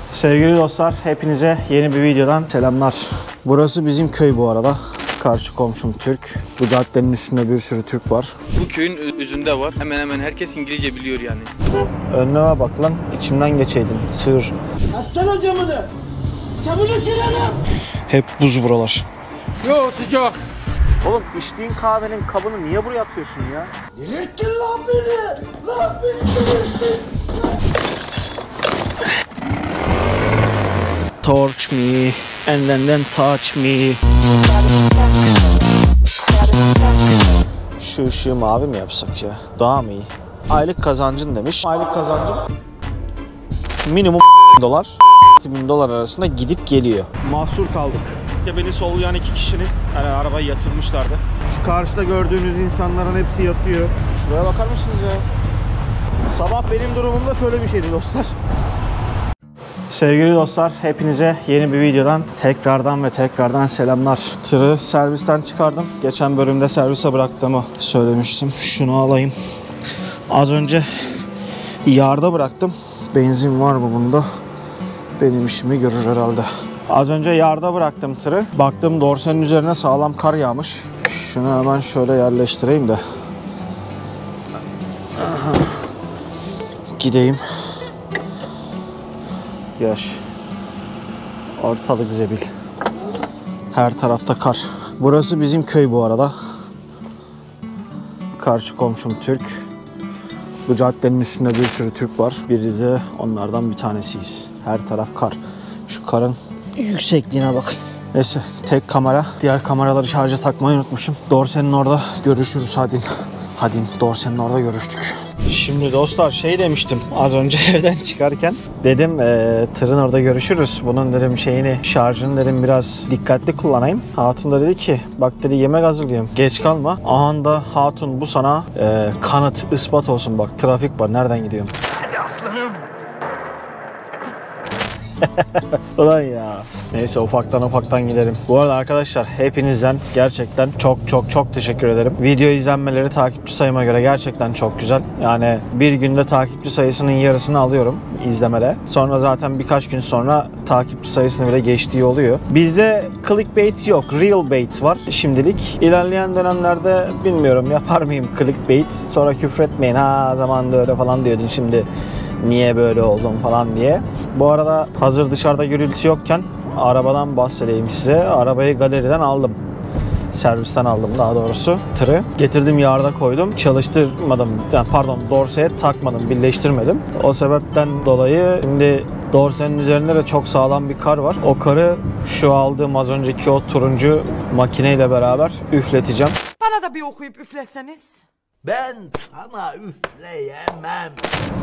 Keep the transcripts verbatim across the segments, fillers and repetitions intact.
Sevgili dostlar, hepinize yeni bir videodan selamlar. Burası bizim köy bu arada. Karşı komşum Türk. Bu caddenin üstünde bir sürü Türk var. Bu köyün özünde var. Hemen hemen herkes İngilizce biliyor yani. Önüme bak lan, içimden geçeydin. Sığır. Açsana camını. Camını kırarım. Hep buz buralar. Yo sıcak. Oğlum içtiğin kahvenin kabını niye buraya atıyorsun ya? Delirttin lan beni. Lan beni delirttin. Torch me and then then touch me. Şu ışığı mavi mi yapsak ya? Daha mı iyi? Aylık kazancın demiş. Aylık kazancım minimum dolar. bin dolar arasında gidip geliyor. Mahsur kaldık. Ya beni sollayan iki kişinin yani arabayı yatırmışlardı. Şu karşıda gördüğünüz insanların hepsi yatıyor. Şuraya bakar mısınız ya? Sabah benim durumumda şöyle bir şeydi dostlar. Sevgili dostlar, hepinize yeni bir videodan tekrardan ve tekrardan selamlar. Tırı servisten çıkardım. Geçen bölümde servise bıraktığımı söylemiştim. Şunu alayım. Az önce yarda bıraktım. Benzin var mı bunda? Benim işimi görür herhalde. Az önce yarda bıraktım tırı. Baktım dorsenin üzerine sağlam kar yağmış. Şunu hemen şöyle yerleştireyim de. Aha. Gideyim. Yaş. Ortalık zebil. Her tarafta kar. Burası bizim köy bu arada. Karşı komşum Türk. Bu caddenin üstünde bir sürü Türk var. Biz de onlardan bir tanesiyiz. Her taraf kar. Şu karın yüksekliğine bakın. Neyse, tek kamera. Diğer kameraları şarja takmayı unutmuşum. Dorsen'in orada görüşürüz hadi. Hadi Dorsen'in orada görüştük. Şimdi dostlar şey demiştim az önce evden çıkarken. Dedim e, tırın orada görüşürüz. Bunun dedim şeyini, şarjını dedim biraz dikkatli kullanayım. Hatun da dedi ki bak dedi yemek hazırlıyorum. Geç kalma. Aha da hatun bu sana e, kanıt, ispat olsun bak. Trafik var. Nereden gidiyorum? Hadi aslanım. Ulan ya. Neyse ufaktan ufaktan gidelim. Bu arada arkadaşlar hepinizden gerçekten çok çok çok teşekkür ederim. Video izlenmeleri takipçi sayıma göre gerçekten çok güzel. Yani bir günde takipçi sayısının yarısını alıyorum izlemede. Sonra zaten birkaç gün sonra takipçi sayısını bile geçtiği oluyor. Bizde clickbait yok. Real bait var şimdilik. İlerleyen dönemlerde bilmiyorum yapar mıyım clickbait. Sonra küfretmeyin ha zamanında öyle falan diyordun şimdi. Niye böyle oldum falan diye. Bu arada hazır dışarıda gürültü yokken arabadan bahsedeyim size. Arabayı galeriden aldım. Servisten aldım daha doğrusu tırı. Getirdim yarda koydum. Çalıştırmadım. Yani pardon dorseye takmadım. Birleştirmedim. O sebepten dolayı şimdi dorsenin üzerinde de çok sağlam bir kar var. O karı şu aldığım az önceki o turuncu makineyle beraber üfleteceğim. Bana da bir okuyup üfleseniz. Ben sana üfleyemem.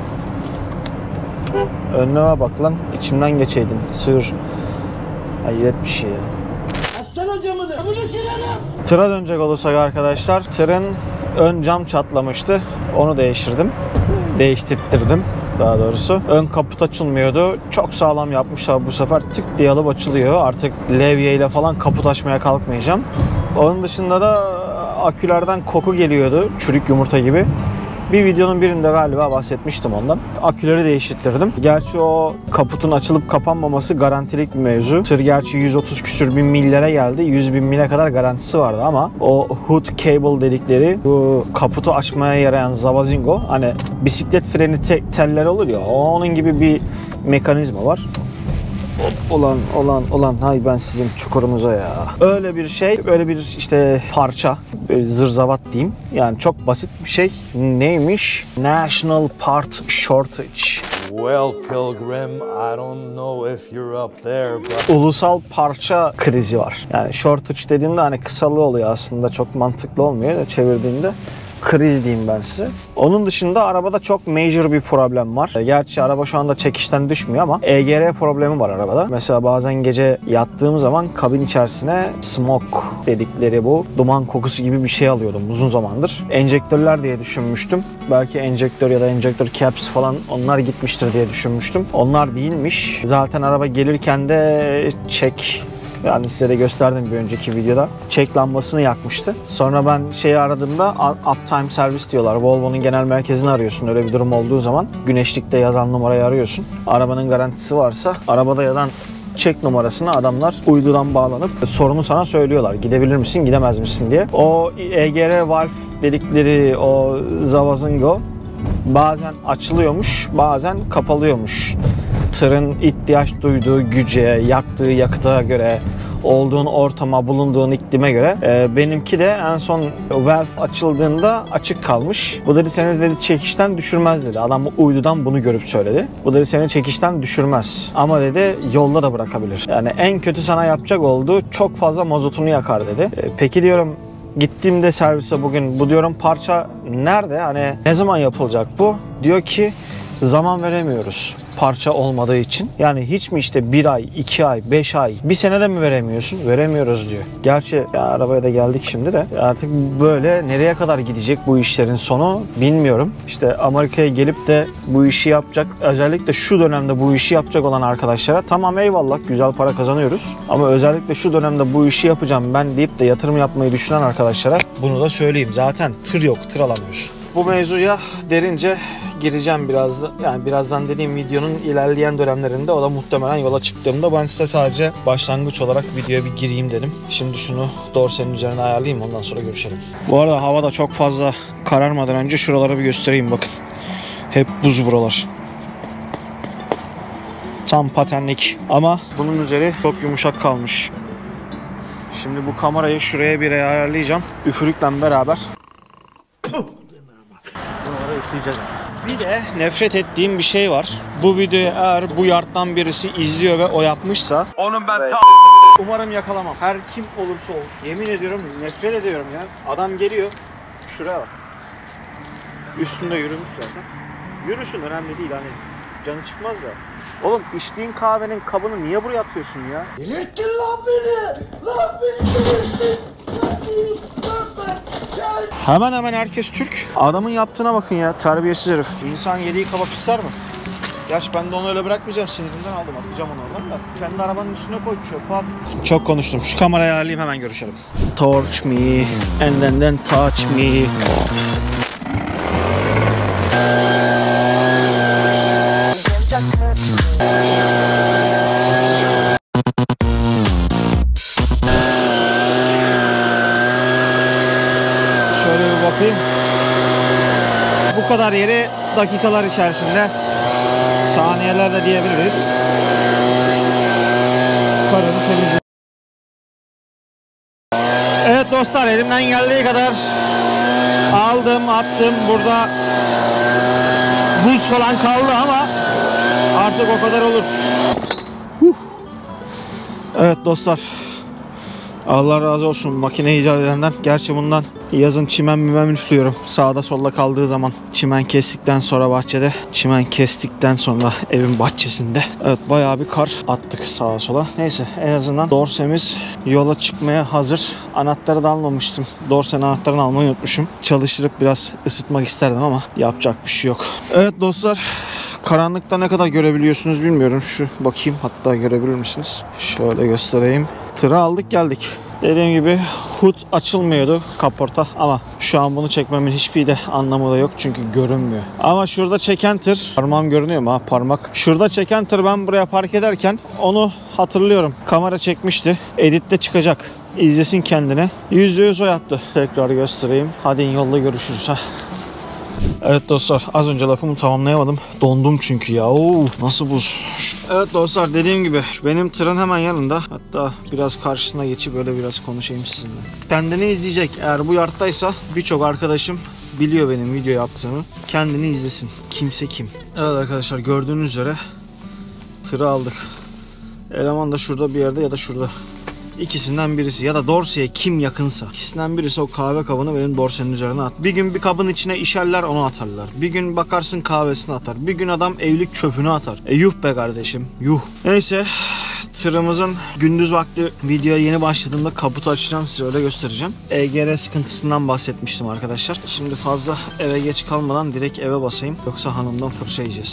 Önüme bak lan, içimden geçeydin sığır. Hayret bir şey ya. Açsana camını. Camını kırarım. Tıra dönecek olursak arkadaşlar, tırın ön cam çatlamıştı. Onu değiştirdim. Değiştirttirdim daha doğrusu. Ön kaput açılmıyordu. Çok sağlam yapmışlar bu sefer. Tık diye alıp açılıyor. Artık levyeyle falan kaput açmaya kalkmayacağım. Onun dışında da akülerden koku geliyordu. Çürük yumurta gibi. Bir videonun birinde galiba bahsetmiştim ondan. Aküleri değiştirdim. Gerçi o kaputun açılıp kapanmaması garantilik bir mevzu. Tır gerçi yüz otuz küsür bin millere geldi. yüz bin mile kadar garantisi vardı ama o hood cable dedikleri bu kaputu açmaya yarayan zavazingo, hani bisiklet freni te teller olur ya, onun gibi bir mekanizma var. Olan olan olan hay ben sizin çukurunuza ya. Öyle bir şey, öyle bir işte parça, böyle zırzavat diyeyim. Yani çok basit bir şey. Neymiş? National Part Shortage. Well, Pilgrim, I don't know if you're up there, but... Ulusal parça krizi var. Yani shortage dediğimde hani kısalığı oluyor aslında, çok mantıklı olmuyor da çevirdiğimde. Kriz diyeyim ben size. Onun dışında arabada çok major bir problem var. Gerçi araba şu anda çekişten düşmüyor ama E G R problemi var arabada. Mesela bazen gece yattığım zaman kabin içerisine smoke dedikleri bu duman kokusu gibi bir şey alıyordum uzun zamandır. Enjektörler diye düşünmüştüm. Belki enjektör ya da enjektör caps falan onlar gitmiştir diye düşünmüştüm. Onlar değilmiş. Zaten araba gelirken de çek Yani size de gösterdim bir önceki videoda. Çek lambasını yakmıştı. Sonra ben şeyi aradığımda uptime servis diyorlar. Volvo'nun genel merkezini arıyorsun. Öyle bir durum olduğu zaman güneşlikte yazan numarayı arıyorsun. Arabanın garantisi varsa arabada yazan çek numarasını adamlar uydudan bağlanıp sorunu sana söylüyorlar. Gidebilir misin, gidemez misin diye. O E G R valve dedikleri o zavazıngo bazen açılıyormuş, bazen kapalıyormuş. Tırın ihtiyaç duyduğu güce, yaktığı yakıta göre, olduğun ortama, bulunduğun iklime göre. E, benimki de en son valve açıldığında açık kalmış. Bu dedi seni dedi çekişten düşürmez dedi. Adam uydudan bunu görüp söyledi. Bu dedi seni çekişten düşürmez. Ama dedi yolda da bırakabilir. Yani en kötü sana yapacak olduğu çok fazla mazotunu yakar dedi. E, peki diyorum gittiğimde servise bugün bu diyorum parça nerede? Hani ne zaman yapılacak bu? Diyor ki zaman veremiyoruz. Parça olmadığı için. Yani hiç mi işte bir ay, iki ay, beş ay, bir senede mi veremiyorsun? Veremiyoruz diyor. Gerçi ya arabaya da geldik şimdi de artık böyle nereye kadar gidecek bu işlerin sonu bilmiyorum. İşte Amerika'ya gelip de bu işi yapacak, özellikle şu dönemde bu işi yapacak olan arkadaşlara tamam eyvallah güzel para kazanıyoruz. Ama özellikle şu dönemde bu işi yapacağım ben deyip de yatırım yapmayı düşünen arkadaşlara bunu da söyleyeyim. Zaten tır yok, tır alamıyorsun. Bu mevzuya derince gireceğim biraz da, yani birazdan dediğim videonun ilerleyen dönemlerinde, o da muhtemelen yola çıktığımda ben size sadece başlangıç olarak videoya bir gireyim dedim. Şimdi şunu dorsenin üzerine ayarlayayım, ondan sonra görüşelim. Bu arada hava da çok fazla kararmadan önce şuraları bir göstereyim bakın. Hep buz buralar. Tam patenlik ama bunun üzeri çok yumuşak kalmış. Şimdi bu kamerayı şuraya bir ayarlayacağım. Üfürükle beraber. Bunları üfleyeceğiz. Bir de nefret ettiğim bir şey var. Bu videoyu eğer bu yardtan birisi izliyor ve o yapmışsa onun ben ta umarım yakalamam. Her kim olursa olsun. Yemin ediyorum nefret ediyorum ya. Adam geliyor. Şuraya bak. Üstünde yürümüş zaten. Yürüsün önemli değil hani. Canı çıkmaz da. Oğlum içtiğin kahvenin kabını niye buraya atıyorsun ya? Delirttin lan beni! Lan beni delirttin! Lan beni! Lan ben! Gel! Hemen hemen herkes Türk. Adamın yaptığına bakın ya, terbiyesiz herif. İnsan yediği kaba pisler mi? Gerçi ben de onu öyle bırakmayacağım, sinirimden aldım, atacağım onu oradan da. Kendi arabanın üstüne koy, çöpe at. Çok konuştum, şu kamerayı ayarlayayım, hemen görüşelim. Torch me, and then, then touch me. Şöyle bir bakayım. Bu kadar yeri dakikalar içerisinde, saniyeler de diyebiliriz. Karını temizle. Evet dostlar, elimden geldiği kadar aldım, attım. Burada buz falan kaldı ama artık o kadar olur. Huh. Evet dostlar, Allah razı olsun makine icat edenden. Gerçi bundan yazın çimen mimem üflüyorum. Sağda solda kaldığı zaman çimen kestikten sonra bahçede, çimen kestikten sonra evin bahçesinde. Evet bayağı bir kar attık sağa sola. Neyse en azından dorsemiz yola çıkmaya hazır. Anahtarı da almamıştım. Dorsenin anahtarını almayı unutmuşum. Çalıştırıp biraz ısıtmak isterdim ama yapacak bir şey yok. Evet dostlar, karanlıkta ne kadar görebiliyorsunuz bilmiyorum. Şu bakayım, hatta görebilir misiniz? Şöyle göstereyim. Tırı aldık geldik. Dediğim gibi hood açılmıyordu, kaporta, ama şu an bunu çekmemin hiçbir de anlamı da yok çünkü görünmüyor. Ama şurada çeken tır, parmağım görünüyor mu ha, parmak. Şurada çeken tır ben buraya park ederken onu hatırlıyorum. Kamera çekmişti. Editte çıkacak. İzlesin kendine. yüzde yüz o yaptı. Tekrar göstereyim. Hadi yolda görüşürüz ha. Evet dostlar, az önce lafımı tamamlayamadım. Dondum çünkü ya. Oo, nasıl buz. Evet dostlar, dediğim gibi benim tırın hemen yanında. Hatta biraz karşısına geçip böyle biraz konuşayım sizinle. Kendini izleyecek. Eğer bu yardtaysa birçok arkadaşım biliyor benim video yaptığımı. Kendini izlesin. Kimse kim. Evet arkadaşlar, gördüğünüz üzere tırı aldık. Eleman da şurada bir yerde ya da şurada. İkisinden birisi ya da dorseye kim yakınsa, ikisinden birisi o kahve kabını benim dorsenin üzerine at. Bir gün bir kabın içine işerler, onu atarlar. Bir gün bakarsın kahvesini atar. Bir gün adam evlilik çöpünü atar. E yuh be kardeşim, yuh. Neyse, tırımızın gündüz vakti videoya yeni başladığımda kaputu açacağım, size öyle göstereceğim. E G R sıkıntısından bahsetmiştim arkadaşlar. Şimdi fazla eve geç kalmadan direkt eve basayım. Yoksa hanımdan fırça yiyeceğiz.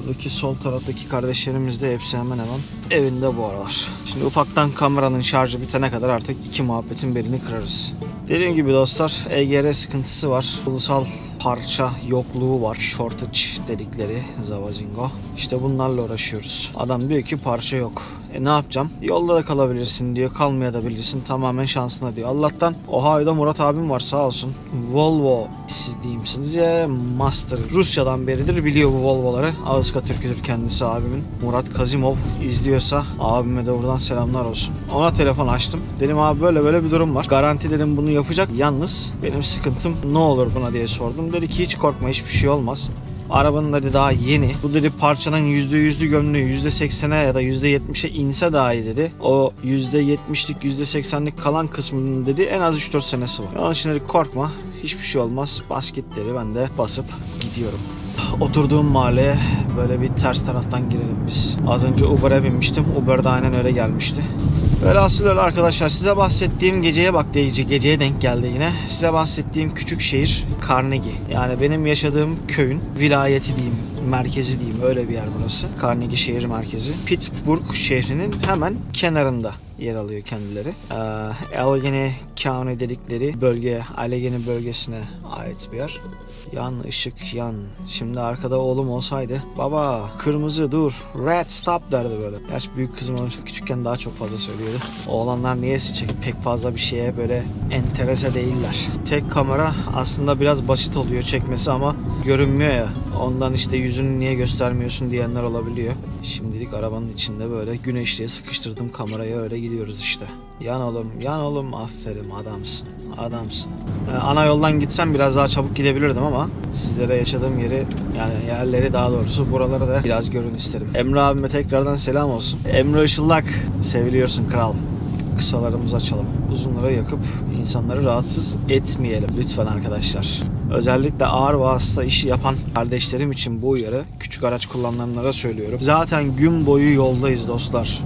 Buradaki sol taraftaki kardeşlerimiz de hepsi hemen hemen evinde bu aralar. Şimdi ufaktan kameranın şarjı bitene kadar artık iki muhabbetin belini kırarız. Dediğim gibi dostlar, E G R sıkıntısı var. Ulusal parça yokluğu var. Shortage dedikleri zavazingo. İşte bunlarla uğraşıyoruz. Adam diyor ki parça yok. E ne yapacağım? Yolda da kalabilirsin diyor. Kalmaya da bilirsin. Tamamen şansına diyor. Allah'tan Ohio'da Murat abim var sağ olsun. Volvo siz diyeyim size master. Rusya'dan beridir biliyor bu Volvo'ları. Ağızka Türk'üdür kendisi abimin. Murat Kazimov izliyorsa abime de buradan selamlar olsun. Ona telefon açtım. Dedim abi böyle böyle bir durum var. Garanti dedim bunu yapacak. Yalnız benim sıkıntım ne olur buna diye sordum. Dedi ki hiç korkma hiçbir şey olmaz. Arabanın dedi daha yeni. Bu dedi parçanın yüzde yüzlü gömleği yüzde seksene ya da yüzde yetmişe inse daha iyi dedi. O yüzde yetmişlik yüzde seksenlik kalan kısmının dedi en az üç dört senesi var. Onun için dedi korkma hiçbir şey olmaz. Bas git dedi, ben de basıp gidiyorum. Oturduğum mahalleye böyle bir ters taraftan girelim biz. Az önce Uber'e binmiştim. Uber de aynen öyle gelmişti. Velhasıl öyle arkadaşlar, size bahsettiğim geceye bak deyici, geceye denk geldi yine. Size bahsettiğim küçük şehir Carnegie. Yani benim yaşadığım köyün vilayeti diyeyim, merkezi diyeyim, öyle bir yer burası. Carnegie şehir merkezi. Pittsburgh şehrinin hemen kenarında yer alıyor kendileri. Ee, Allegheny County dedikleri bölge, Allegheny bölgesine ait bir yer. Yan ışık yan. Şimdi arkada oğlum olsaydı baba kırmızı dur, red stop derdi böyle. Gerçi büyük kızım onu küçükken daha çok fazla söylüyordu. Oğlanlar niyeyse çek pek fazla bir şeye böyle enterese değiller. Tek kamera aslında biraz basit oluyor çekmesi ama görünmüyor ya. Ondan işte yüzünü niye göstermiyorsun diyenler olabiliyor. Şimdilik arabanın içinde böyle güneşliğe sıkıştırdım kamerayı, öyle gidiyoruz işte. Yan oğlum, yan oğlum, aferin adamsın, adamsın. Yani ana yoldan gitsem biraz daha çabuk gidebilirdim ama sizlere yaşadığım yeri, yani yerleri daha doğrusu buraları da biraz görün isterim. Emre abime tekrardan selam olsun. Emre Işıllak, seviliyorsun kral. Kısalarımızı açalım. Uzunları yakıp insanları rahatsız etmeyelim lütfen arkadaşlar. Özellikle ağır vasıta işi yapan kardeşlerim için bu uyarı, küçük araç kullananlara söylüyorum. Zaten gün boyu yoldayız dostlar.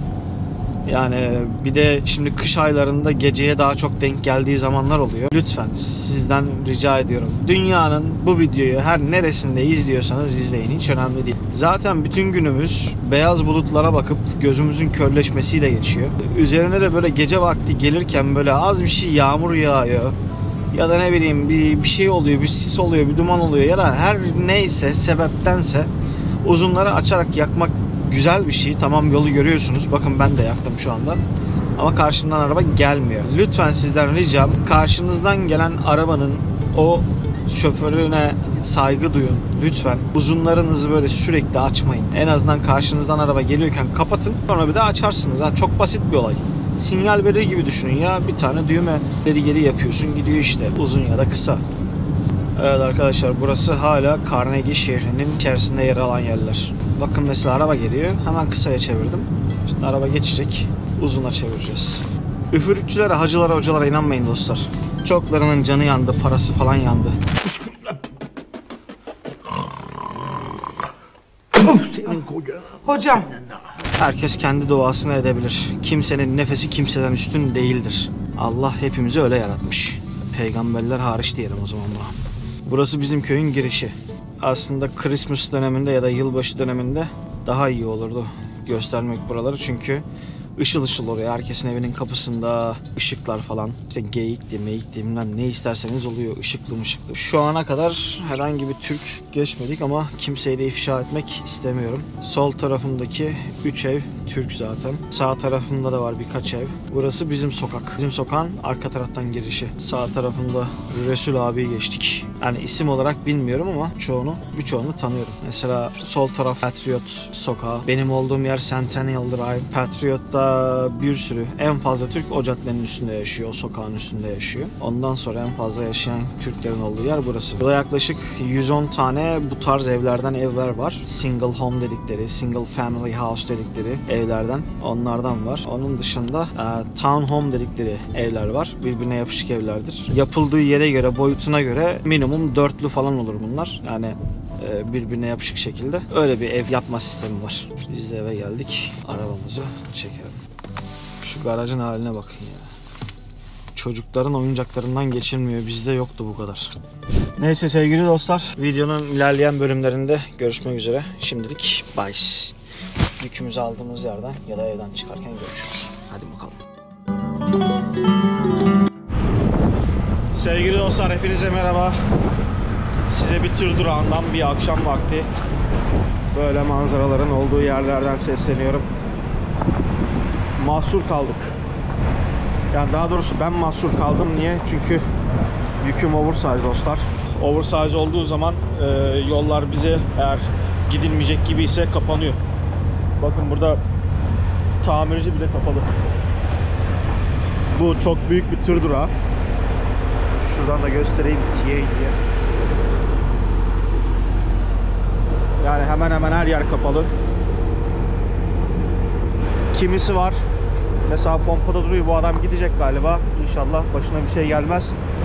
Yani bir de şimdi kış aylarında geceye daha çok denk geldiği zamanlar oluyor. Lütfen sizden rica ediyorum. Dünyanın bu videoyu her neresinde izliyorsanız izleyin. Hiç önemli değil. Zaten bütün günümüz beyaz bulutlara bakıp gözümüzün körleşmesiyle geçiyor. Üzerine de böyle gece vakti gelirken böyle az bir şey yağmur yağıyor. Ya da ne bileyim bir, bir şey oluyor, bir sis oluyor, bir duman oluyor ya da her neyse sebeptense uzunları açarak yakmak güzel bir şey. Tamam, yolu görüyorsunuz. Bakın ben de yaktım şu anda. Ama karşımdan araba gelmiyor. Lütfen sizden ricam, karşınızdan gelen arabanın o şoförüne saygı duyun. Lütfen uzunlarınızı böyle sürekli açmayın. En azından karşınızdan araba geliyorken kapatın. Sonra bir daha açarsınız. Yani çok basit bir olay. Sinyal verir gibi düşünün ya. Bir tane düğme geri geri yapıyorsun, gidiyor işte. Uzun ya da kısa. Evet arkadaşlar, burası hala Carnegie şehrinin içerisinde yer alan yerler. Bakın mesela araba geliyor. Hemen kısaya çevirdim. Şimdi araba geçecek. Uzuna çevireceğiz. Üfürükçülere, hacılara, hocalara inanmayın dostlar. Çoklarının canı yandı, parası falan yandı. Hocam. Herkes kendi duasını edebilir. Kimsenin nefesi kimseden üstün değildir. Allah hepimizi öyle yaratmış. Peygamberler hariç diyelim o zaman buna. Burası bizim köyün girişi. Aslında Christmas döneminde ya da yılbaşı döneminde daha iyi olurdu göstermek buraları, çünkü ışıl ışıl oluyor. Herkesin evinin kapısında ışıklar falan. İşte geyikti, meyikti, bilmem ne isterseniz oluyor. Işıklı mışıklı. Şu ana kadar herhangi bir Türk geçmedik ama kimseyi de ifşa etmek istemiyorum. Sol tarafımdaki üç ev Türk zaten. Sağ tarafımda da var birkaç ev. Burası bizim sokak. Bizim sokağın arka taraftan girişi. Sağ tarafında Resul abi geçtik. Yani isim olarak bilmiyorum ama çoğunu, birçoğunu tanıyorum. Mesela sol taraf Patriot sokağı. Benim olduğum yer Centennial Drive. Patriot'ta bir sürü, en fazla Türk o caddenin üstünde yaşıyor, o sokağın üstünde yaşıyor. Ondan sonra en fazla yaşayan Türklerin olduğu yer burası. Burada yaklaşık yüz on tane bu tarz evlerden evler var. Single home dedikleri, single family house dedikleri evlerden, onlardan var. Onun dışında e, town home dedikleri evler var. Birbirine yapışık evlerdir. Yapıldığı yere göre, boyutuna göre minimum dörtlü falan olur bunlar. Yani e, birbirine yapışık şekilde. Öyle bir ev yapma sistemi var. Biz de eve geldik. Arabamızı çekelim. Şu garajın haline bakın ya. Çocukların oyuncaklarından geçilmiyor. Bizde yoktu bu kadar. Neyse sevgili dostlar, videonun ilerleyen bölümlerinde görüşmek üzere. Şimdilik bye. Yükümüzü aldığımız yerden ya da evden çıkarken görüşürüz. Hadi bakalım. Sevgili dostlar, hepinize merhaba. Size bir tır durağından bir akşam vakti böyle manzaraların olduğu yerlerden sesleniyorum. Mahsur kaldık. Yani daha doğrusu ben mahsur kaldım. Niye? Çünkü yüküm oversize dostlar. Oversize olduğu zaman e, yollar bize eğer gidilmeyecek gibi ise kapanıyor. Bakın burada tamirci bile kapalı. Bu çok büyük bir tır durağı. Şuradan da göstereyim T A diye. Yani hemen hemen her yer kapalı. Kimisi var. Mesela pompada duruyor, bu adam gidecek galiba. İnşallah başına bir şey gelmez.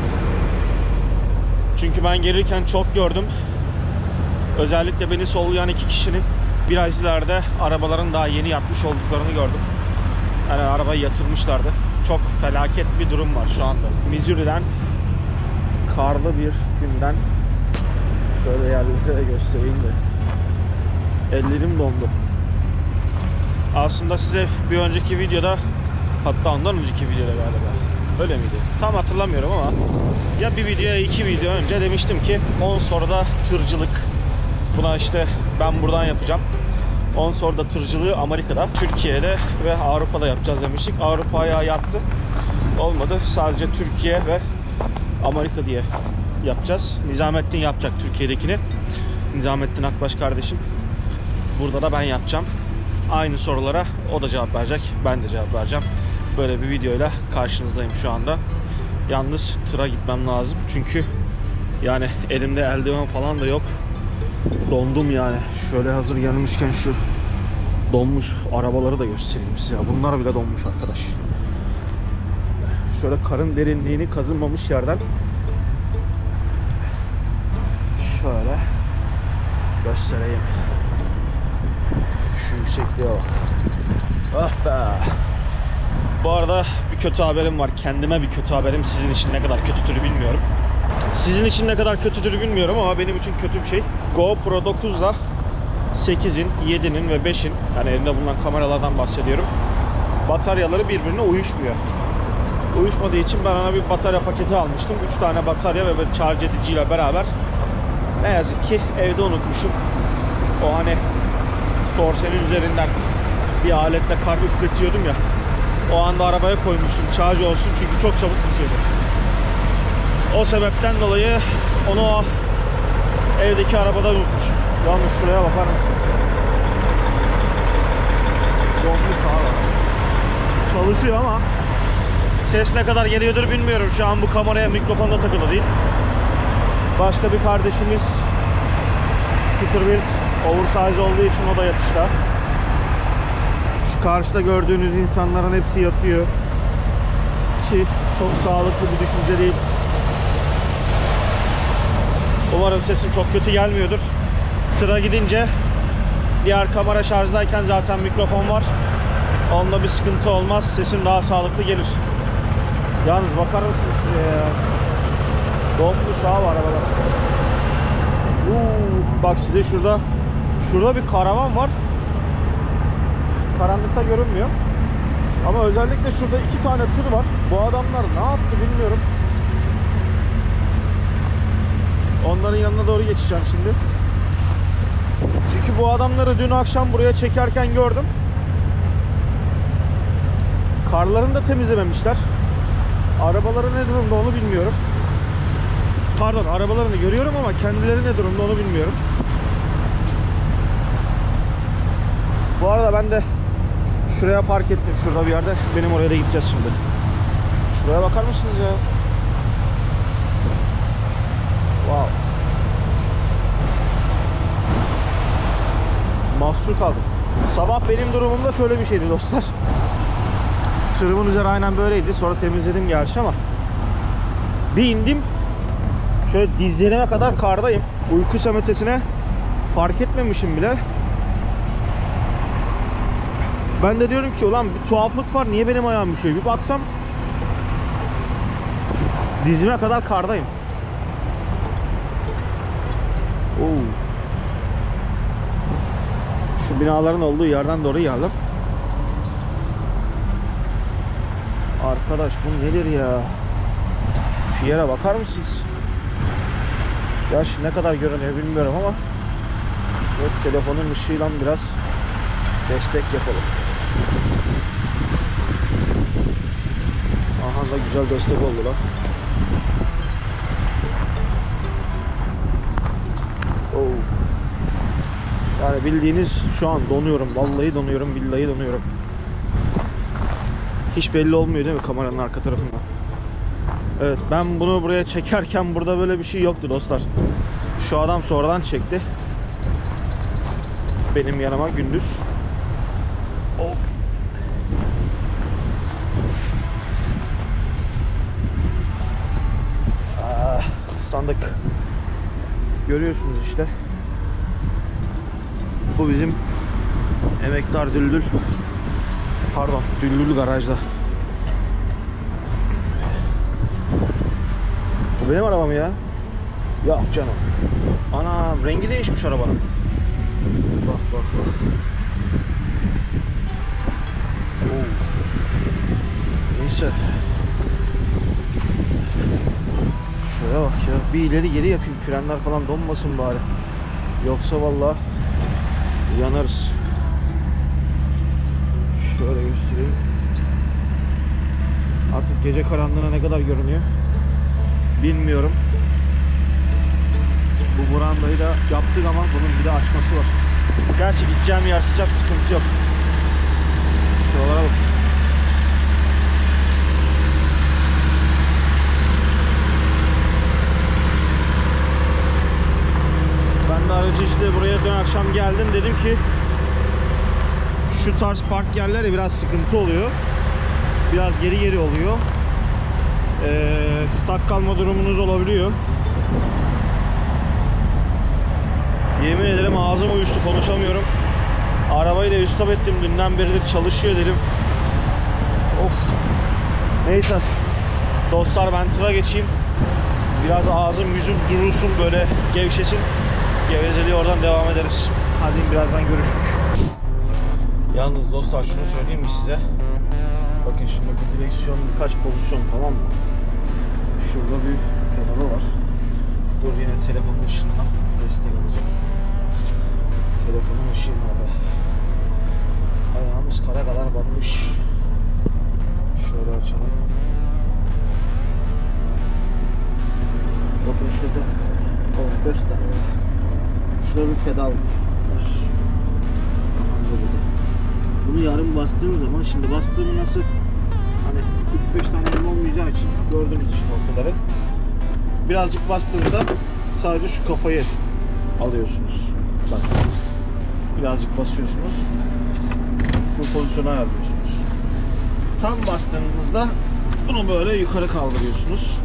Çünkü ben gelirken çok gördüm. Özellikle beni sollayan iki kişinin biraz ileride arabaların daha yeni yapmış olduklarını gördüm. Yani arabayı yatırmışlardı. Çok felaket bir durum var şu anda. Missouri'den karlı bir günden şöyle yerleri de göstereyim de. Ellerim dondu. Aslında size bir önceki videoda, hatta ondan önceki videoda galiba, öyle miydi? Tam hatırlamıyorum ama ya bir video ya iki video önce demiştim ki on soruda tırcılık, buna işte ben buradan yapacağım. on soruda tırcılığı Amerika'da, Türkiye'de ve Avrupa'da yapacağız demiştik. Avrupa'ya yattı. Olmadı. Sadece Türkiye ve Amerika diye yapacağız. Nizamettin yapacak Türkiye'dekini. Nizamettin Akbaş kardeşim. Burada da ben yapacağım. Aynı sorulara o da cevap verecek. Ben de cevap vereceğim. Böyle bir videoyla karşınızdayım şu anda. Yalnız tıra gitmem lazım. Çünkü yani elimde eldiven falan da yok. Dondum yani. Şöyle hazır gelmişken şu donmuş arabaları da göstereyim size. Bunlar bile donmuş arkadaş. Şöyle karın derinliğini kazınmamış yerden şöyle göstereyim. Şu yüksekliğe bak. Ah be. Bu arada bir kötü haberim var. Kendime bir kötü haberim. Sizin için ne kadar kötüdür bilmiyorum. Sizin için ne kadar kötüdür bilmiyorum ama benim için kötü bir şey. GoPro dokuzla sekizin, yedinin ve beşin, yani elimde bulunan kameralardan bahsediyorum, bataryaları birbirine uyuşmuyor. Uyuşmadığı için ben ona bir batarya paketi almıştım. üç tane batarya ve şarj ediciyle beraber. Ne yazık ki evde unutmuşum. O hani dorsenin üzerinden bir aletle kar üfletiyordum ya. O anda arabaya koymuştum şarj olsun çünkü çok çabuk bitiyordu. O sebepten dolayı onu o evdeki arabada unutmuşum. Yalnız şuraya bakar mısınız? Donmuş abi. Çalışıyor ama ses ne kadar geliyordur bilmiyorum. Şu an bu kameraya mikrofonda takılı değil. Başka bir kardeşimiz Peterbilt oversize olduğu için o da yatışta. Şu karşıda gördüğünüz insanların hepsi yatıyor. Ki çok sağlıklı bir düşünce değil. Umarım sesim çok kötü gelmiyordur. Tıra gidince diğer kamera şarjdayken zaten mikrofon var. Onda bir sıkıntı olmaz. Sesim daha sağlıklı gelir. Yalnız bakar mısınız şuraya ya? Donmuş abi arabada. Uuu, bak size şurada şurada bir karavan var. Karanlıkta görünmüyor. Ama özellikle şurada iki tane tır var. Bu adamlar ne yaptı bilmiyorum. Onların yanına doğru geçeceğim şimdi. Çünkü bu adamları dün akşam buraya çekerken gördüm. Karlarını da temizlememişler. Arabaları ne durumda onu bilmiyorum. Pardon, arabalarını görüyorum ama kendileri ne durumda onu bilmiyorum. Bu arada ben de şuraya park ettim. Şurada bir yerde. Benim oraya da gideceğiz şimdi. Şuraya bakar mısınız ya? Wow. Mahsur kaldım. Sabah benim durumumda şöyle bir şeydi dostlar. Tırımın üzeri aynen böyleydi. Sonra temizledim gerçi ama bir indim. Şöyle dizlerime kadar kardayım. Uyku semetesine fark etmemişim bile. Ben de diyorum ki ulan bir tuhaflık var. Niye benim ayağım üşüyor? Bir baksam dizime kadar kardayım. Oo. Şu binaların olduğu yerden doğru geldim. Arkadaş bu nedir ya? Şu yere bakar mısınız? Yaş ne kadar görünüyor bilmiyorum ama evet, telefonun ışığıyla biraz destek yapalım. Aha da güzel destek oldu lan. Oo. Yani bildiğiniz şu an donuyorum. Vallahi donuyorum, billahi donuyorum. Hiç belli olmuyor değil mi kameranın arka tarafında? Evet, ben bunu buraya çekerken burada böyle bir şey yoktu dostlar. Şu adam sonradan çekti. Benim yanıma gündüz. Of. Ah, ıslandık. Görüyorsunuz işte. Bu bizim emektar Düldül. Pardon, Düldül garajda. Bu benim arabam ya. Yok canım. Ana, rengi değişmiş arabanın. Bak bak bak. Oo. Neyse. Şuraya bak ya. Bir ileri geri yapayım. Frenler falan donmasın bari. Yoksa vallahi yanarız. Şöyle göstereyim. Artık gece karanlığına ne kadar görünüyor bilmiyorum. Bu brandayı da yaptık ama bunun bir de açması var. Gerçi gideceğim yer sıcak, sıkıntı yok. Şuralara bak. Ben de aracı işte buraya dün akşam geldim, dedim ki şu tarz park yerleri biraz sıkıntı oluyor. Biraz geri geri oluyor. Ee, stuck kalma durumunuz olabiliyor. Yemin ederim ağzım uyuştu, konuşamıyorum. Arabayı da stop ettim, dünden beridir çalışıyor dedim. Of. Neyse dostlar, ben tıra geçeyim. Biraz ağzım yüzüm durulsun, böyle gevşesin. Gevezeliği oradan devam ederiz. Hadi birazdan görüştük. Yalnız dostlar şunu söyleyeyim mi size? Bakın şimdi bir direksiyon, birkaç pozisyon, tamam mı? Şurada bir pedalı var. Dur, yine telefonun ışığından destek alacağım. Telefonun ışığı orada. Ayağımız kara kadar batmış. Şöyle açalım. Bakın şurada. Oh, göster. Şurada bir pedal var. Bunu yarım bastığınız zaman, şimdi bastığımı nasıl, hani üç beş tane elim olmayacağı için gördüğünüz işte o kadarı. Birazcık bastığınızda sadece şu kafayı alıyorsunuz. Bak. Birazcık basıyorsunuz. Bu pozisyona ayarlıyorsunuz. Tam bastığınızda bunu böyle yukarı kaldırıyorsunuz.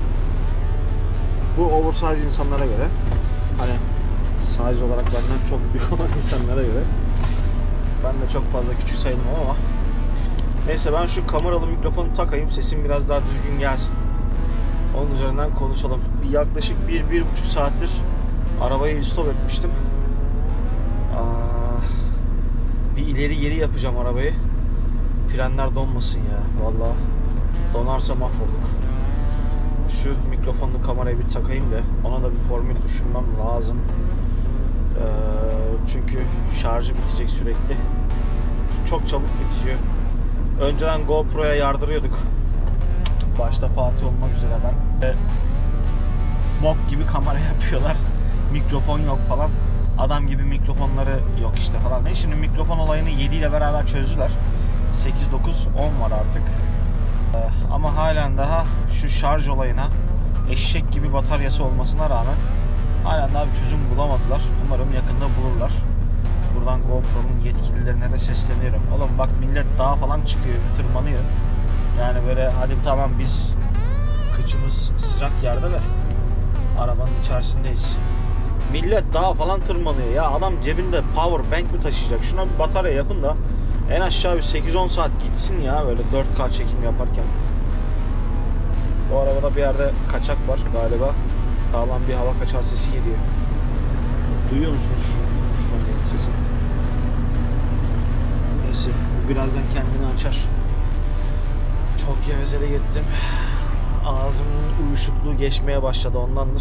Bu oversize insanlara göre, hani size olarak benden çok büyük olan insanlara göre, ben de çok fazla küçük sayılmam ama neyse, ben şu kameralı mikrofonu takayım, sesim biraz daha düzgün gelsin. Onun üzerinden konuşalım. Bir yaklaşık bir bir buçuk saattir arabayı stop etmiştim. Aa, bir ileri geri yapacağım arabayı. Frenler donmasın ya. Vallahi donarsa mahvolduk. Şu mikrofonlu kamerayı bir takayım da ona da bir formül düşünmem lazım. Ee, çünkü şarjı bitecek sürekli. Çok çabuk bitiyor. Önceden GoPro'ya yardırıyorduk. Başta Fatih olmak üzere ben. Bok gibi kamera yapıyorlar. Mikrofon yok falan. Adam gibi mikrofonları yok işte falan. Ne? Şimdi mikrofon olayını yedi ile beraber çözdüler. sekiz, dokuz, on var artık. Ee, ama halen daha şu şarj olayına, eşek gibi bataryası olmasına rağmen halen daha bir çözüm bulamadılar. Umarım yakında bulurlar. Buradan GoPro'nun yetkililerine de sesleniyorum. Oğlum bak, millet dağa falan çıkıyor, tırmanıyor. Yani böyle hadi tamam, biz kıçımız sıcak yerde de arabanın içerisindeyiz. Millet dağa falan tırmanıyor ya. Adam cebinde power bank mi taşıyacak? Şuna bir batarya yapın da en aşağı bir sekiz on saat gitsin ya, böyle dört K çekim yaparken. Bu arabada bir yerde kaçak var galiba. Sağlam bir hava kaçağı sesi geliyor. Duyuyor musunuz? Şuradan benim sesim. Neyse, bu birazdan kendini açar. Çok gevezeli gittim. Ağzımın uyuşukluğu geçmeye başladı, ondandır.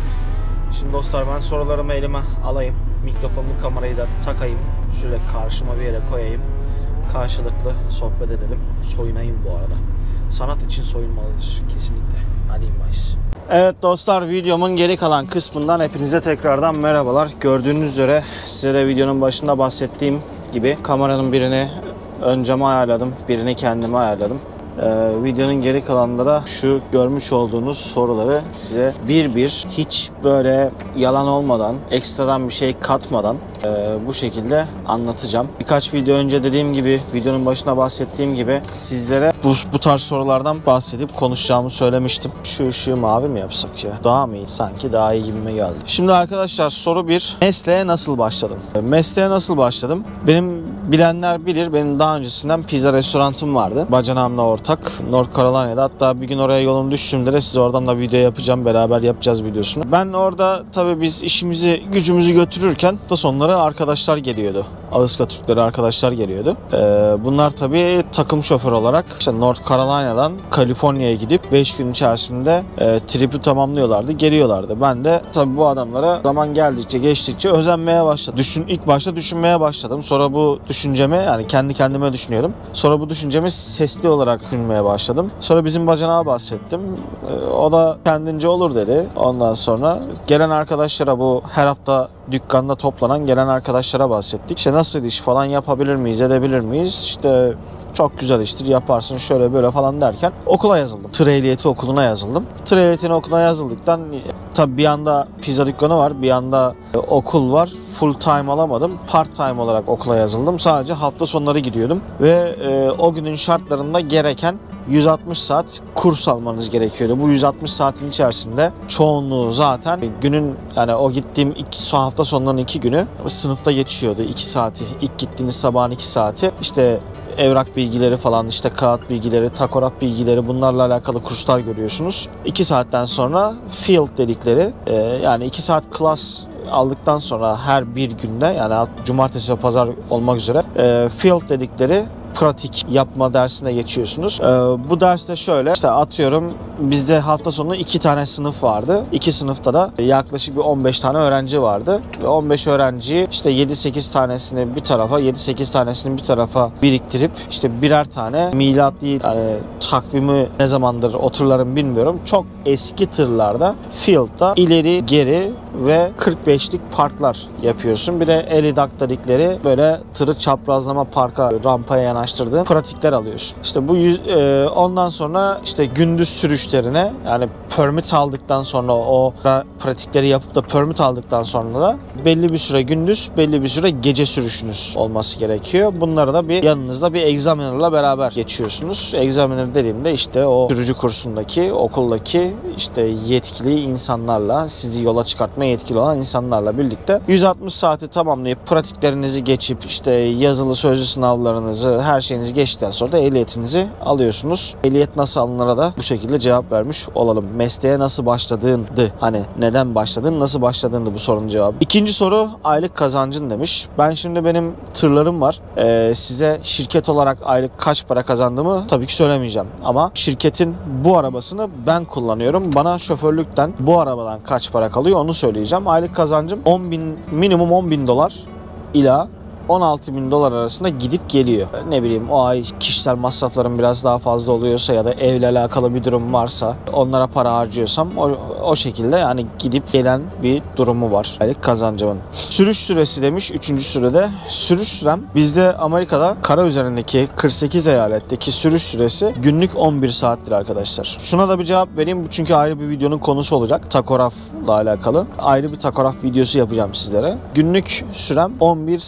Şimdi dostlar, ben sorularımı elime alayım. Mikrofonlu kamerayı da takayım. Şöyle karşıma bir yere koyayım. Karşılıklı sohbet edelim. Soyunayım bu arada. Sanat için soyunmalıdır kesinlikle. Hadi inmeyiz. Evet dostlar, videomun geri kalan kısmından hepinize tekrardan merhabalar. Gördüğünüz üzere size de videonun başında bahsettiğim gibi kameranın birini ön cama ayarladım. Birini kendime ayarladım. Ee, videonun geri kalanında da şu görmüş olduğunuz soruları size bir bir, hiç böyle yalan olmadan, ekstradan bir şey katmadan e, bu şekilde anlatacağım. Birkaç video önce dediğim gibi, videonun başına bahsettiğim gibi sizlere bu, bu tarz sorulardan bahsedip konuşacağımı söylemiştim. Şu ışığı mavi mi yapsak ya? Daha mı iyi? Sanki daha iyi gibime geldi. Şimdi arkadaşlar, soru bir. Mesleğe nasıl başladım? Mesleğe nasıl başladım? Benim bilenler bilir, benim daha öncesinden pizza restoranım vardı. Bacanağımla ortak. North Carolina'da. Hatta bir gün oraya yolum düştüğümde de size oradan da video yapacağım. Beraber yapacağız videosunu. Ben orada tabii biz işimizi, gücümüzü götürürken da sonları arkadaşlar geliyordu. Ağızka Türkleri arkadaşlar geliyordu. Ee, bunlar tabii takım şoför olarak işte North Carolina'dan Kaliforniya'ya gidip beş gün içerisinde e, tripi tamamlıyorlardı. Geliyorlardı. Ben de tabii bu adamlara zaman geldikçe, geçtikçe özenmeye başladım. Düşün, ilk başta düşünmeye başladım. Sonra bu düşüncemi, yani kendi kendime düşünüyordum. Sonra bu düşüncemi sesli olarak düşünmeye başladım. Sonra bizim bacanağa bahsettim. Ee, o da kendince olur dedi. Ondan sonra gelen arkadaşlara, bu her hafta dükkanda toplanan gelen arkadaşlara bahsettik. İşte nasıl iş falan yapabilir miyiz, edebilir miyiz? İşte çok güzel iştir, yaparsın şöyle böyle falan derken okula yazıldım. Tır ehliyeti okuluna yazıldım. Tır ehliyetine okuluna yazıldıktan tabii bir yanda pizza dükkanı var, bir yanda okul var. Full time alamadım. Part time olarak okula yazıldım. Sadece hafta sonları gidiyordum ve e, o günün şartlarında gereken yüz altmış saat kurs almanız gerekiyordu. Bu yüz altmış saatin içerisinde çoğunluğu zaten günün, yani o gittiğim iki hafta sonlarının iki günü sınıfta geçiyordu. iki saati. İlk gittiğiniz sabahın iki saati. İşte evrak bilgileri falan, işte kağıt bilgileri, takograf bilgileri, bunlarla alakalı kurslar görüyorsunuz. iki saatten sonra field dedikleri e, yani iki saat class aldıktan sonra her bir günde, yani cumartesi ve pazar olmak üzere e, field dedikleri pratik yapma dersine geçiyorsunuz. Ee, bu derste şöyle, işte atıyorum bizde hafta sonu iki tane sınıf vardı. İki sınıfta da yaklaşık bir on beş tane öğrenci vardı. Ve on beş öğrenciyi işte yedi sekiz tanesini bir tarafa, yedi sekiz tanesini bir tarafa biriktirip işte birer tane milatlı, yani takvimi ne zamandır o tırların bilmiyorum. Çok eski tırlarda field'da ileri geri ve kırk beşlik parklar yapıyorsun. Bir de elli dak dedikleri böyle tırı çaprazlama parka, rampaya yanaştırdığın pratikler alıyorsun. İşte bu yüz, e, ondan sonra işte gündüz sürüşlerine, yani permit aldıktan sonra, o pratikleri yapıp da permit aldıktan sonra da belli bir süre gündüz, belli bir süre gece sürüşünüz olması gerekiyor. Bunları da bir yanınızda bir examiner'la beraber geçiyorsunuz. Examiner dediğimde işte o sürücü kursundaki, okuldaki işte yetkili insanlarla, sizi yola çıkartmaya yetkili olan insanlarla birlikte yüz altmış saati tamamlayıp pratiklerinizi geçip işte yazılı sözlü sınavlarınızı, her şeyinizi geçtikten sonra da ehliyetinizi alıyorsunuz. Ehliyet nasıl alınır'a da bu şekilde cevap vermiş olalım. Mesleğe nasıl başladığındı, hani neden başladın, nasıl başladığındı bu sorunun cevabı. İkinci soru, aylık kazancın demiş. Ben şimdi, benim tırlarım var. Ee, size şirket olarak aylık kaç para kazandığımı tabii ki söylemeyeceğim. Ama şirketin bu arabasını ben kullanıyorum. Bana şoförlükten bu arabadan kaç para kalıyor onu söyleyeceğim. Aylık kazancım on bin, minimum on bin dolar ila on altı bin dolar arasında gidip geliyor. Ne bileyim, o ay kişisel masraflarım biraz daha fazla oluyorsa ya da evle alakalı bir durum varsa, onlara para harcıyorsam o, o şekilde yani gidip gelen bir durumu var aylık kazancımın. Sürüş süresi demiş üçüncü sürede. Sürüş sürem bizde Amerika'da kara üzerindeki kırk sekiz eyaletteki sürüş süresi günlük on bir saattir arkadaşlar. Şuna da bir cevap vereyim, çünkü ayrı bir videonun konusu olacak. Takografla alakalı ayrı bir takograf videosu yapacağım sizlere. Günlük sürem on bir saat.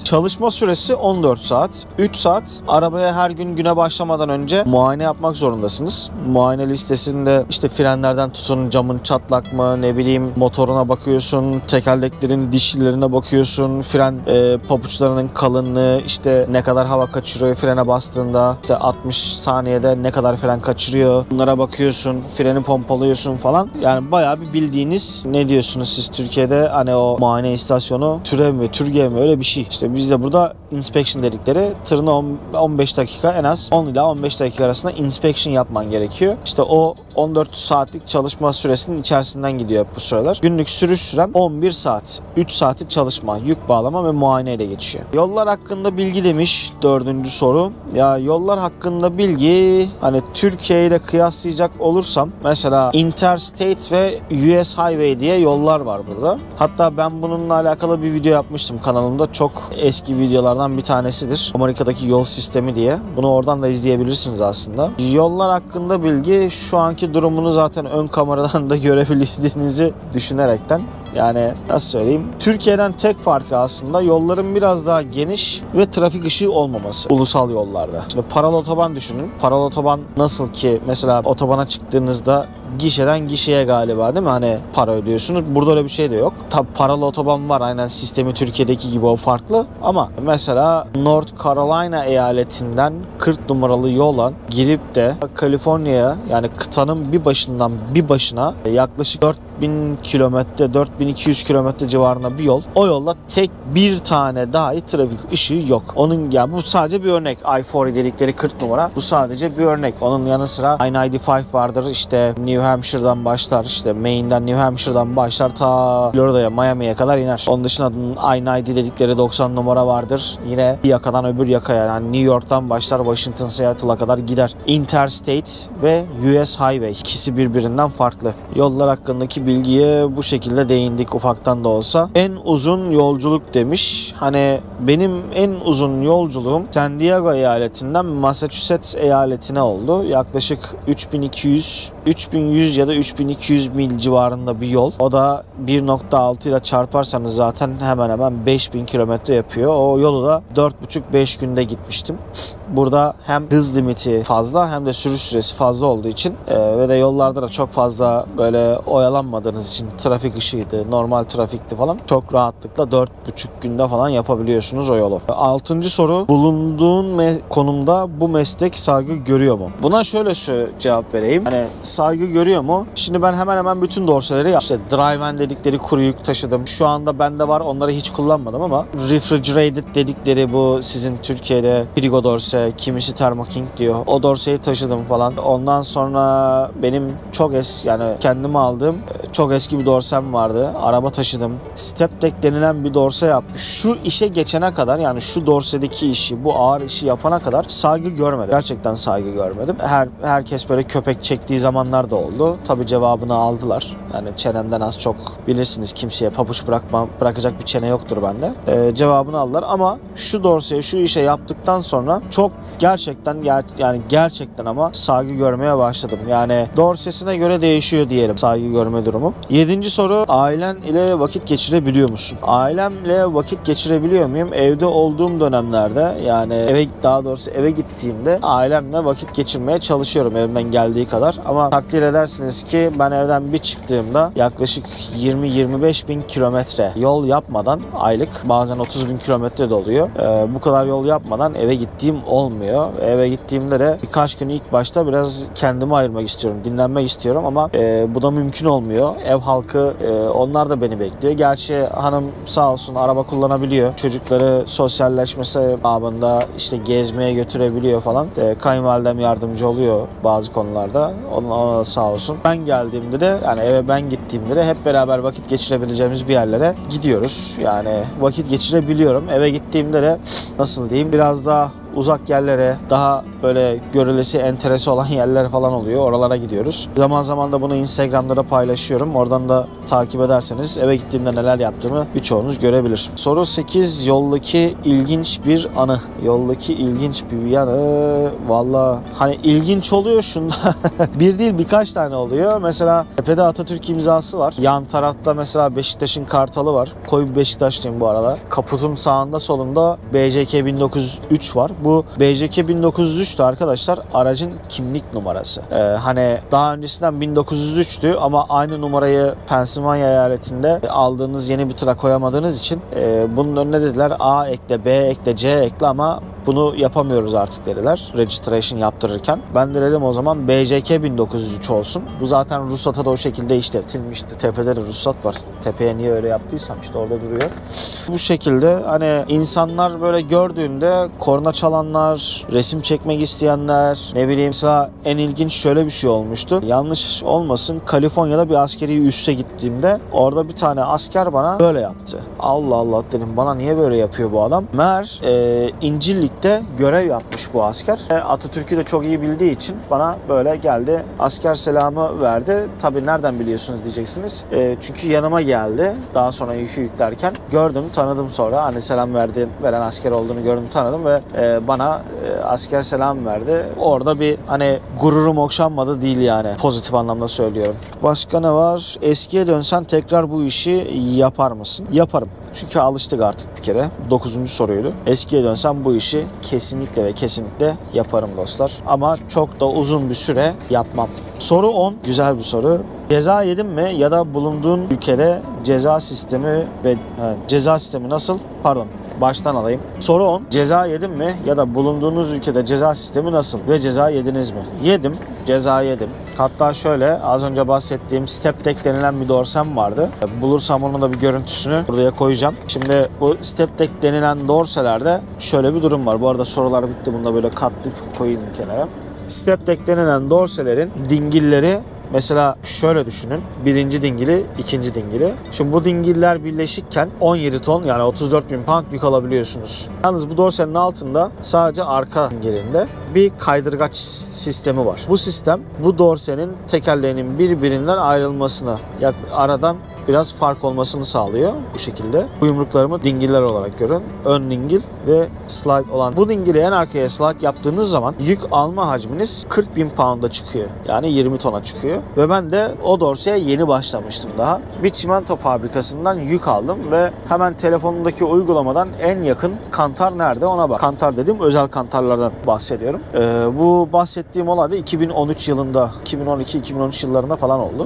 Çalışma süresi on dört saat. üç saat arabaya her gün güne başlamadan önce muayene yapmak zorundasınız. Muayene listesinde işte frenlerden tutun, camın çatlak mı, ne bileyim motoruna bakıyorsun, tekerleklerin dişlilerine bakıyorsun, fren e, pabuçlarının kalınlığı, işte ne kadar hava kaçırıyor frene bastığında, işte altmış saniyede ne kadar fren kaçırıyor. Bunlara bakıyorsun, freni pompalıyorsun falan. Yani bayağı bir bildiğiniz, ne diyorsunuz siz Türkiye'de, hani o muayene istasyonu, türev mi, türgev mi, öyle bir şey. İşte bizde burada inspection dedikleri, tırını on beş dakika, en az on ila on beş dakika arasında inspection yapman gerekiyor. İşte o on dört saatlik çalışma süresinin içerisinden gidiyor bu süreler. Günlük sürüş sürem on bir saat. üç saati çalışma, yük bağlama ve muayene ile geçiyor. Yollar hakkında bilgi demiş dördüncü soru. Ya yollar hakkında bilgi, hani Türkiye ile kıyaslayacak olursam mesela Interstate ve U S Highway diye yollar var burada. Hatta ben bununla alakalı bir video yapmıştım kanalımda. Çok eski videolardan bir tanesidir. Amerika'daki yol sistemi diye. Bunu oradan da izleyebilirsiniz aslında. Yollar hakkında bilgi, şu anki durumunu zaten ön kameradan da görebildiğinizi düşünerekten, yani nasıl söyleyeyim, Türkiye'den tek farkı aslında yolların biraz daha geniş ve trafik ışığı olmaması ulusal yollarda. Şimdi paralı otoban düşünün. Paralı otoban nasıl ki mesela otobana çıktığınızda gişeden gişeye galiba, değil mi? Hani para ödüyorsunuz. Burada öyle bir şey de yok. Tabi paralı otoban var. Aynen sistemi Türkiye'deki gibi, o farklı. Ama mesela North Carolina eyaletinden kırk numaralı yola girip de Kaliforniya'ya, yani kıtanın bir başından bir başına yaklaşık dört bin kilometre, dört bin iki yüz kilometre civarında bir yol. O yolda tek bir tane dahi trafik ışığı yok. Onun, yani bu sadece bir örnek. I kırk dedikleri kırk numara. Bu sadece bir örnek. Onun yanı sıra I doksan beş vardır. İşte New Hampshire'dan başlar. İşte Maine'den, New Hampshire'dan başlar. Ta Florida'ya, Miami'ye kadar iner. Onun dışında I doksan dedikleri doksan numara vardır. Yine bir yakadan öbür yakaya, yani New York'tan başlar Washington, Seattle'a kadar gider. Interstate ve U S Highway. İkisi birbirinden farklı. Yollar hakkındaki bilgiye bu şekilde değindik ufaktan da olsa. En uzun yolculuk demiş. Hani benim en uzun yolculuğum San Diego eyaletinden Massachusetts eyaletine oldu. Yaklaşık üç bin iki yüz üç bin yüz ya da üç bin iki yüz mil civarında bir yol. O da bir nokta altı ile çarparsanız zaten hemen hemen beş bin kilometre yapıyor. O yolu da dört buçuk beş günde gitmiştim. Burada hem hız limiti fazla hem de sürüş süresi fazla olduğu için e, ve de yollarda da çok fazla böyle oyalanmadığınız için, trafik ışığıydı, normal trafikti falan, çok rahatlıkla dört buçuk günde falan yapabiliyorsunuz o yolu. Altıncı soru, bulunduğun konumda bu meslek saygı görüyor mu? Buna şöyle şu cevap vereyim. Hani saygı görüyor mu? Şimdi ben hemen hemen bütün dorseleri yaptım. İşte dry-van dedikleri kuru yük taşıdım. Şu anda bende var, onları hiç kullanmadım ama refrigerated dedikleri, bu sizin Türkiye'de frigo dorse, kimisi Thermo King diyor. O dorseyi taşıdım falan. Ondan sonra benim çok es yani kendime aldığım çok eski bir dorsem vardı. Araba taşıdım. Step deck denilen bir dorse yaptım. Şu işe geçene kadar, yani şu dorsedeki işi, bu ağır işi yapana kadar saygı görmedim. Gerçekten saygı görmedim. Her herkes böyle köpek çektiği zamanlar da oldu. Tabii cevabını aldılar. Yani çenemden az çok bilirsiniz, kimseye pabuç bırakma, bırakacak bir çene yoktur bende. Ee, cevabını aldılar ama şu dorseye, şu işe yaptıktan sonra çok gerçekten ger yani gerçekten ama saygı görmeye başladım. Yani dorsesine göre değişiyor diyelim saygı görme durumu. Yedinci soru, ailen ile vakit geçirebiliyor musun? Ailemle vakit geçirebiliyor muyum? Evde olduğum dönemlerde, yani eve daha doğrusu eve gittiğimde ailemle vakit geçirmeye çalışıyorum elimden geldiği kadar. Ama takdir edersiniz ki ben evden bir çıktığımda yaklaşık yirmi yirmi beş bin kilometre yol yapmadan, aylık bazen otuz bin kilometre de oluyor. Ee, bu kadar yol yapmadan eve gittiğim olmuyor. Eve gittiğimde de birkaç gün ilk başta biraz kendimi ayırmak istiyorum, dinlenmek istiyorum ama e, bu da mümkün olmuyor. Ev halkı e, onlar da beni bekliyor. Gerçi hanım sağ olsun araba kullanabiliyor. Çocukları sosyalleşmesi babında işte gezmeye götürebiliyor falan. E, kayınvalidem yardımcı oluyor bazı konularda. Ona, ona da sağ olsun. Ben geldiğimde de, yani eve ben gittiğimde de hep beraber vakit geçirebileceğimiz bir yerlere gidiyoruz. Yani vakit geçirebiliyorum. Eve gittiğimde de nasıl diyeyim, biraz daha uzak yerlere, daha böyle görülesi, enteresi olan yerler falan oluyor. Oralara gidiyoruz. Zaman zaman da bunu Instagram'da da paylaşıyorum. Oradan da takip ederseniz eve gittiğimde neler yaptığımı birçoğunuz görebilir. Soru sekiz. Yoldaki ilginç bir anı. Yoldaki ilginç bir yanı. Valla hani ilginç oluyor şunda. Bir değil birkaç tane oluyor. Mesela tepede Atatürk imzası var. Yan tarafta mesela Beşiktaş'ın kartalı var. Koyu bir Beşiktaşlıyım bu arada. Kaputun sağında solunda B C K bin dokuz yüz üç var. Bu B C K bin dokuz yüz üç de arkadaşlar aracın kimlik numarası. Ee, hani daha öncesinden bin dokuz yüz üçtü ama aynı numarayı Pennsylvania eyaletinde aldığınız yeni bir tıra koyamadığınız için e, bunun önüne dediler A ekle, B ekle, C ekle ama bunu yapamıyoruz artık dediler registration yaptırırken. Ben de dedim o zaman B C K bin dokuz yüz üç olsun. Bu zaten ruhsata da o şekilde işletilmişti. Tepede de ruhsat var. Tepeye niye öyle yaptıysam işte orada duruyor. Bu şekilde hani insanlar böyle gördüğünde korna çalanlar, resim çekmek isteyenler, ne bileyim mesela en ilginç şöyle bir şey olmuştu. Yanlış olmasın Kaliforniya'da bir askeri üsse gittiğimde orada bir tane asker bana böyle yaptı. Allah Allah dedim bana niye böyle yapıyor bu adam? Meğer e, İncillik'te görev yapmış bu asker. E, Atatürk'ü de çok iyi bildiği için bana böyle geldi. Asker selamı verdi. Tabii nereden biliyorsunuz diyeceksiniz. E, çünkü yanıma geldi. Daha sonra yükü yüklerken gördüm, tanıdım sonra. Hani selam verdi, veren asker olduğunu gördüm, tanıdım ve e, bana e, asker selam verdi. Orada bir hani gururum okşanmadı değil yani. Pozitif anlamda söylüyorum. Başka ne var? Eskiye dönsen tekrar bu işi yapar mısın? Yaparım. Çünkü alıştık artık bir kere. Dokuzuncu soruydu. Eskiye dönsem bu işi kesinlikle ve kesinlikle yaparım dostlar. Ama çok da uzun bir süre yapmam. Soru on. Güzel bir soru. Ceza yedin mi ya da bulunduğun ülkede ceza sistemi ve he, ceza sistemi nasıl? Pardon. Baştan alayım. Soru on. Ceza yedin mi ya da bulunduğunuz ülkede ceza sistemi nasıl ve ceza yediniz mi? Yedim. Ceza yedim. Hatta şöyle az önce bahsettiğim step deck denilen bir dorsem vardı. Bulursam onun da bir görüntüsünü buraya koyacağım. Şimdi bu step deck denilen dorselerde şöyle bir durum var. Bu arada sorular bitti. Bunu da böyle katlayıp koyayım kenara. Step deck denilen dorselerin dingilleri mesela şöyle düşünün. Birinci dingili, ikinci dingili. Şimdi bu dingiller birleşikken on yedi ton yani otuz dört bin pound yük alabiliyorsunuz. Yalnız bu dorsenin altında sadece arka dingilinde bir kaydırgaç sistemi var. Bu sistem bu dorsenin tekerleğinin birbirinden ayrılmasını, aradan biraz fark olmasını sağlıyor bu şekilde. Bu yumruklarımı dingiller olarak görün. Ön dingil ve slide olan. Bu dingili en arkaya slide yaptığınız zaman yük alma hacminiz kırk bin pound'a çıkıyor. Yani yirmi tona çıkıyor. Ve ben de o dorseye yeni başlamıştım daha. Bir çimento fabrikasından yük aldım ve hemen telefonumdaki uygulamadan en yakın kantar nerede ona bak. Kantar dediğim özel kantarlardan bahsediyorum. Ee, bu bahsettiğim olay da iki bin on üç yılında, iki bin on iki iki bin on üç yıllarında falan oldu.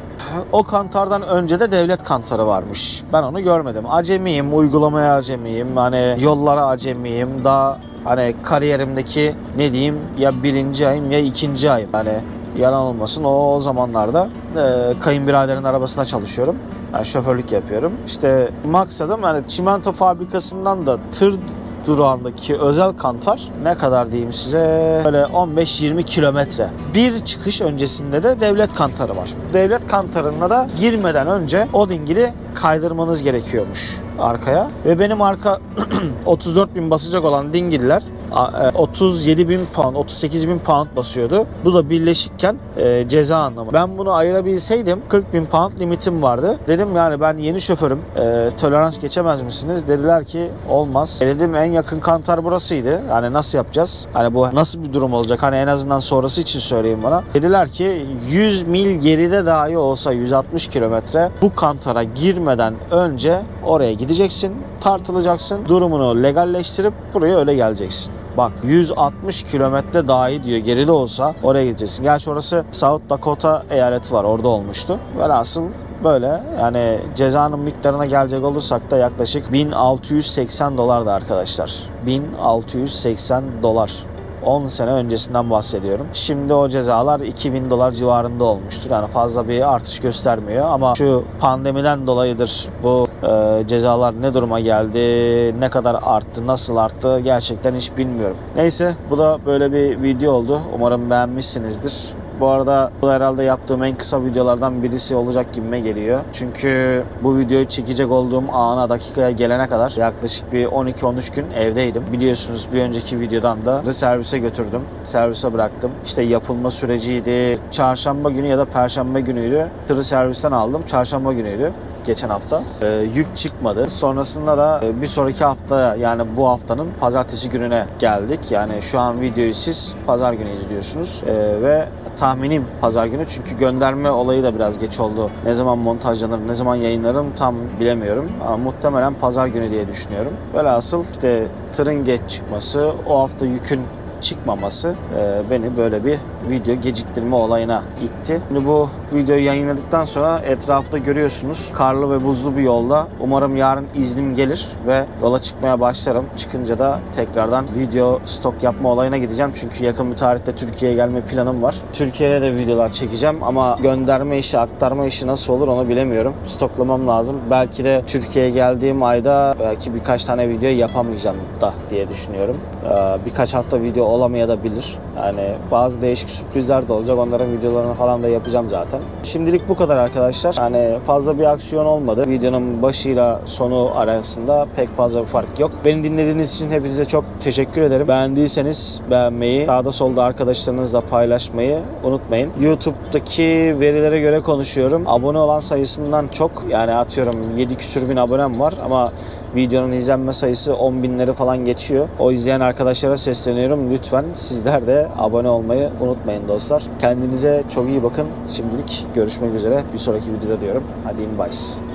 O kantardan önce de devlet kantarı varmış. Ben onu görmedim. Acemiyim, uygulamaya acemiyim. Hani yollara acemiyim. Daha hani kariyerimdeki ne diyeyim ya birinci ayım ya ikinci ayım. Hani yalan olmasın o, o zamanlarda e, kayınbiraderin arabasına çalışıyorum. Yani şoförlük yapıyorum. İşte maksadım hani çimento fabrikasından da tır durağındaki özel kantar ne kadar diyeyim size böyle on beş yirmi kilometre. Bir çıkış öncesinde de devlet kantarı var. Devlet kantarına da girmeden önce o dingili kaydırmanız gerekiyormuş arkaya. Ve benim arka otuz dört bin basacak olan dingiller otuz yedi bin pound, otuz sekiz bin pound basıyordu. Bu da birleşikken e, ceza anlamı. Ben bunu ayırabilseydim kırk bin pound limitim vardı. Dedim yani ben yeni şoförüm. E, tolerans geçemez misiniz? Dediler ki olmaz. E dedim en yakın kantar burasıydı. Yani nasıl yapacağız? Hani bu nasıl bir durum olacak? Hani en azından sonrası için söyleyeyim bana. Dediler ki yüz mil geride dahi olsa yüz altmış kilometre bu kantara girmeden önce oraya gideceksin. Tartılacaksın. Durumunu legalleştirip buraya öyle geleceksin. Bak yüz altmış kilometre dahi diyor geride olsa oraya gideceksin. Gerçi orası South Dakota eyaleti var. Orada olmuştu. Velhasıl böyle yani cezanın miktarına gelecek olursak da yaklaşık bin altı yüz seksen dolardı arkadaşlar. bin altı yüz seksen dolar. on sene öncesinden bahsediyorum. Şimdi o cezalar iki bin dolar civarında olmuştur. Yani fazla bir artış göstermiyor ama şu pandemiden dolayıdır bu e, cezalar ne duruma geldi, ne kadar arttı, nasıl arttı gerçekten hiç bilmiyorum. Neyse bu da böyle bir video oldu. Umarım beğenmişsinizdir. Bu arada bu herhalde yaptığım en kısa videolardan birisi olacak gibime geliyor. Çünkü bu videoyu çekecek olduğum ana dakikaya gelene kadar yaklaşık bir on iki on üç gün evdeydim. Biliyorsunuz bir önceki videodan da servise götürdüm. Servise bıraktım. İşte yapılma süreciydi. Çarşamba günü ya da perşembe günüydü. Tırı servisten aldım. Çarşamba günüydü. Geçen hafta. Ee, yük çıkmadı. Sonrasında da bir sonraki hafta, yani bu haftanın pazartesi gününe geldik. Yani şu an videoyu siz pazar günü izliyorsunuz. Ee, ve tahminim pazar günü, çünkü gönderme olayı da biraz geç oldu. Ne zaman montajlanır, ne zaman yayınlarım tam bilemiyorum. Ama muhtemelen pazar günü diye düşünüyorum. Velhasıl işte tırın geç çıkması, o hafta yükün çıkmaması e, beni böyle bir video geciktirme olayına itti. Şimdi bu videoyu yayınladıktan sonra etrafta görüyorsunuz karlı ve buzlu bir yolda. Umarım yarın iznim gelir ve yola çıkmaya başlarım. Çıkınca da tekrardan video stok yapma olayına gideceğim. Çünkü yakın bir tarihte Türkiye'ye gelme planım var. Türkiye'ye de videolar çekeceğim ama gönderme işi, aktarma işi nasıl olur onu bilemiyorum. Stoklamam lazım. Belki de Türkiye'ye geldiğim ayda belki birkaç tane video yapamayacağım da diye düşünüyorum. Ee, birkaç hafta video olamayabilir. Yani bazı değişik sürprizler de olacak. Onların videolarını falan da yapacağım zaten. Şimdilik bu kadar arkadaşlar. Yani fazla bir aksiyon olmadı. Videonun başıyla sonu arasında pek fazla bir fark yok. Beni dinlediğiniz için hepinize çok teşekkür ederim. Beğendiyseniz beğenmeyi, sağda solda arkadaşlarınızla paylaşmayı unutmayın. YouTube'daki verilere göre konuşuyorum. Abone olan sayısından çok, yani atıyorum yedi küsür bin abonem var ama videonun izlenme sayısı on binleri falan geçiyor. O izleyen arkadaşlara sesleniyorum. Lütfen sizler de abone olmayı unutmayın dostlar. Kendinize çok iyi bakın. Şimdilik görüşmek üzere. Bir sonraki videoda diyorum. Hadi in bye.